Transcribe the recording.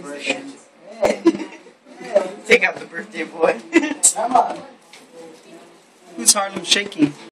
celebration. Take out the birthday boy. Who's Harlem shaking?